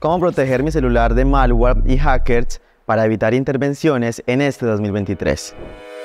¿Cómo proteger mi celular de malware y hackers para evitar intervenciones en este 2023?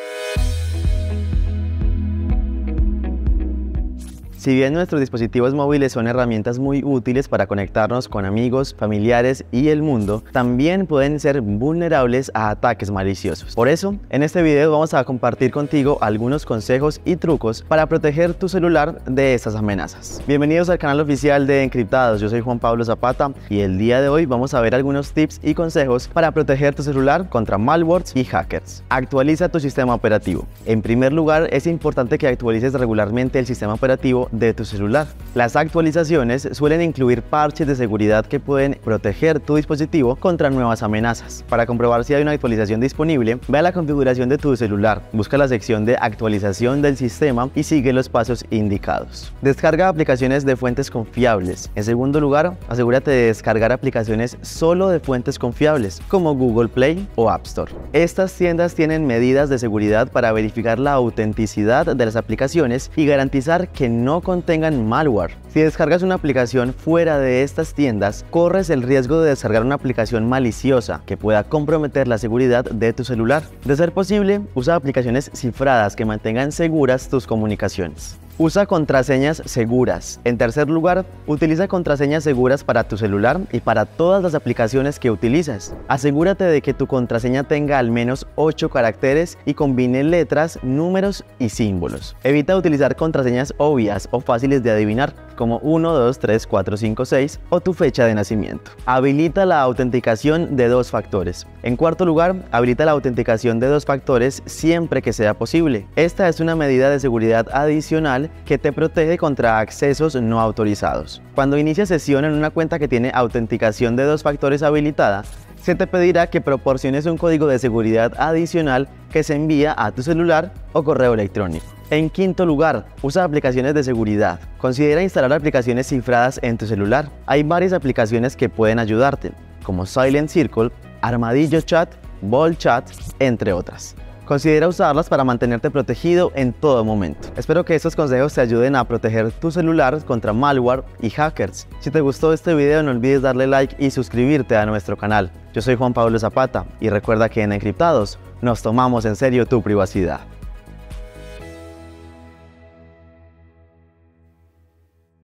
Si bien nuestros dispositivos móviles son herramientas muy útiles para conectarnos con amigos, familiares y el mundo, también pueden ser vulnerables a ataques maliciosos. Por eso, en este video vamos a compartir contigo algunos consejos y trucos para proteger tu celular de estas amenazas. Bienvenidos al canal oficial de Encriptados, yo soy Juan Pablo Zapata y el día de hoy vamos a ver algunos tips y consejos para proteger tu celular contra malwares y hackers. Actualiza tu sistema operativo. En primer lugar, es importante que actualices regularmente el sistema operativo de tu celular. Las actualizaciones suelen incluir parches de seguridad que pueden proteger tu dispositivo contra nuevas amenazas. Para comprobar si hay una actualización disponible, ve a la configuración de tu celular, busca la sección de actualización del sistema y sigue los pasos indicados. Descarga aplicaciones de fuentes confiables. En segundo lugar, asegúrate de descargar aplicaciones solo de fuentes confiables, como Google Play o App Store. Estas tiendas tienen medidas de seguridad para verificar la autenticidad de las aplicaciones y garantizar que no contengan malware. Si descargas una aplicación fuera de estas tiendas, corres el riesgo de descargar una aplicación maliciosa que pueda comprometer la seguridad de tu celular. De ser posible, usa aplicaciones cifradas que mantengan seguras tus comunicaciones. Usa contraseñas seguras. En tercer lugar, utiliza contraseñas seguras para tu celular y para todas las aplicaciones que utilizas. Asegúrate de que tu contraseña tenga al menos 8 caracteres y combine letras, números y símbolos. Evita utilizar contraseñas obvias o fáciles de adivinar, como 1, 2, 3, 4, 5, 6 o tu fecha de nacimiento. Habilita la autenticación de 2 factores. En cuarto lugar, habilita la autenticación de 2 factores siempre que sea posible. Esta es una medida de seguridad adicional que te protege contra accesos no autorizados. Cuando inicies sesión en una cuenta que tiene autenticación de 2 factores habilitada, se te pedirá que proporciones un código de seguridad adicional que se envía a tu celular o correo electrónico. En quinto lugar, usa aplicaciones de seguridad. Considera instalar aplicaciones cifradas en tu celular. Hay varias aplicaciones que pueden ayudarte, como Silent Circle, Armadillo Chat, Bolt Chat, entre otras. Considera usarlas para mantenerte protegido en todo momento. Espero que estos consejos te ayuden a proteger tu celular contra malware y hackers. Si te gustó este video, no olvides darle like y suscribirte a nuestro canal. Yo soy Juan Pablo Zapata y recuerda que en Encriptados nos tomamos en serio tu privacidad.